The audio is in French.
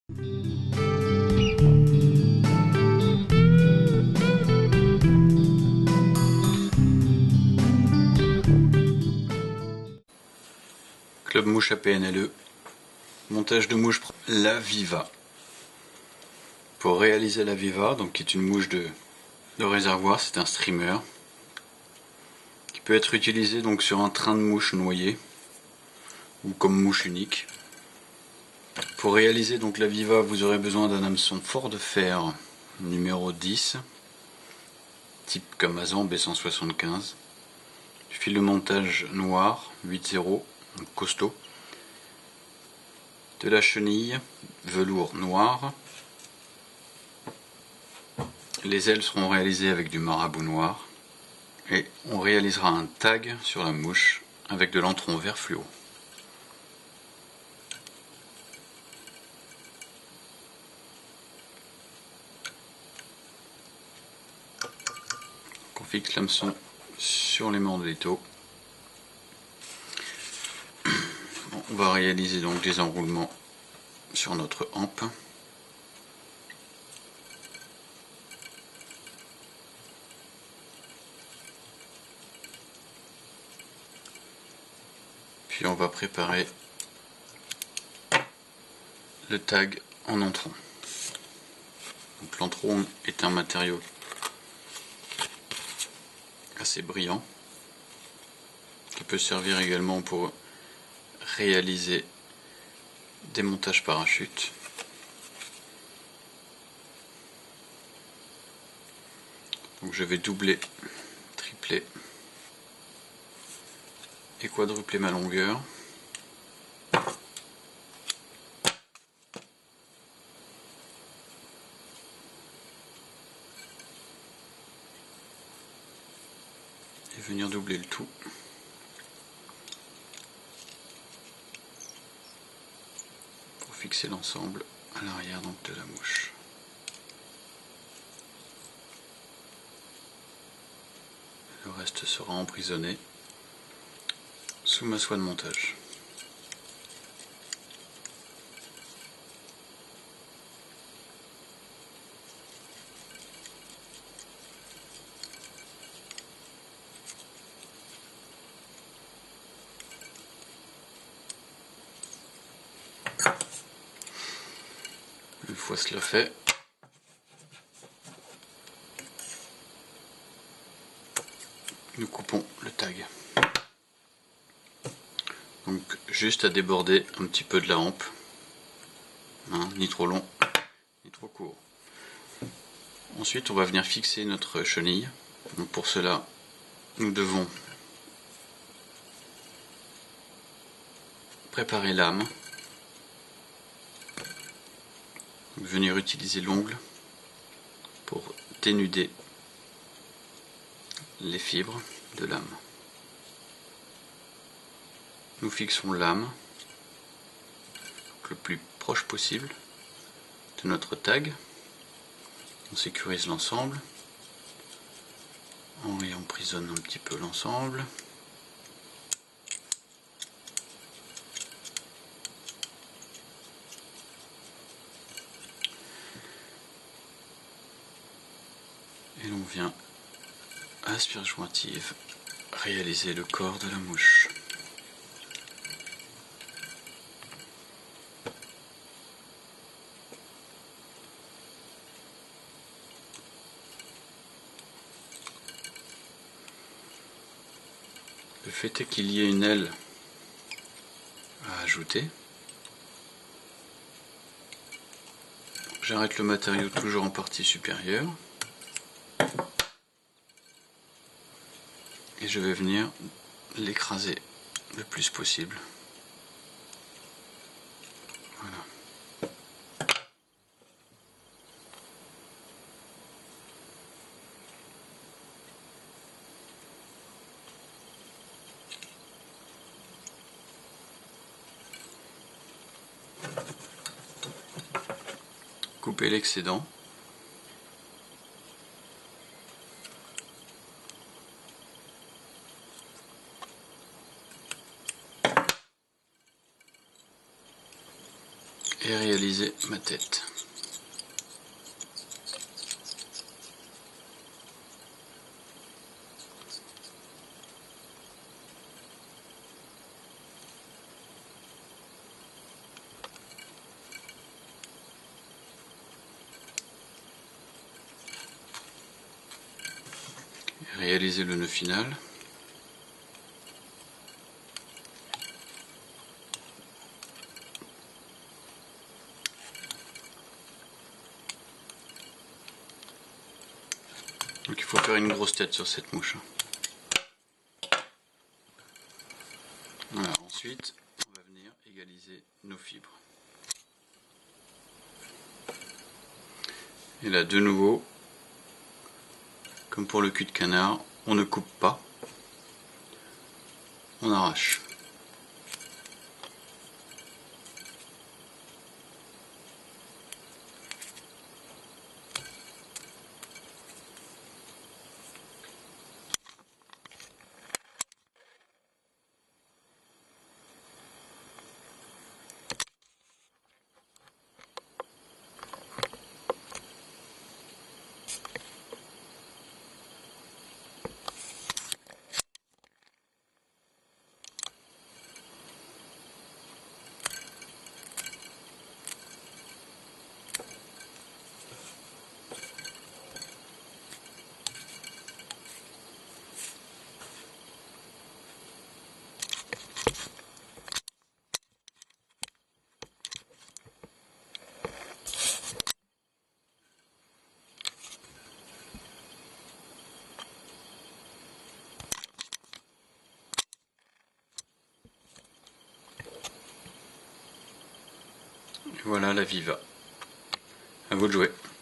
Club Mouche APNLE, montage de mouche La Viva. Pour réaliser la Viva, donc qui est une mouche de réservoir, c'est un streamer qui peut être utilisé donc sur un train de mouche noyé ou comme mouche unique. Pour réaliser donc la Viva, vous aurez besoin d'un hameçon fort de fer numéro 10, type Camazan B175, du fil de montage noir 8.0, donc costaud, de la chenille velours noir. Les ailes seront réalisées avec du marabout noir et on réalisera un tag sur la mouche avec de l'antron vert fluo. On fixe l'hameçon sur les mandélitos. On va réaliser donc des enroulements sur notre hampe. Puis on va préparer le tag en entron. Donc l'entron est un matériau assez brillant qui peut servir également pour réaliser des montages parachutes. Donc je vais doubler, tripler et quadrupler ma longueur. Et venir doubler le tout. Pour fixer l'ensemble à l'arrière donc de la mouche. Le reste sera emprisonné sous ma soie de montage. Une fois cela fait, nous coupons le tag. Donc juste à déborder un petit peu de la hampe, hein, ni trop long, ni trop court. Ensuite on va venir fixer notre chenille. Donc pour cela, nous devons préparer l'âme, venir utiliser l'ongle pour dénuder les fibres de l'âme. Nous fixons l'âme le plus proche possible de notre tag. On sécurise l'ensemble. On emprisonne un petit peu l'ensemble. Et l'on vient à aspire jointive réaliser le corps de la mouche. Le fait est qu'il y ait une aile à ajouter. J'arrête le matériau toujours en partie supérieure. Et je vais venir l'écraser le plus possible. Voilà. Couper l'excédent. et réaliser ma tête. Réaliser le nœud final. Donc il faut faire une grosse tête sur cette mouche. Voilà, ensuite on va venir égaliser nos fibres. Et là de nouveau, comme pour le cul de canard, on ne coupe pas, on arrache. Et voilà la Viva. À vous de jouer.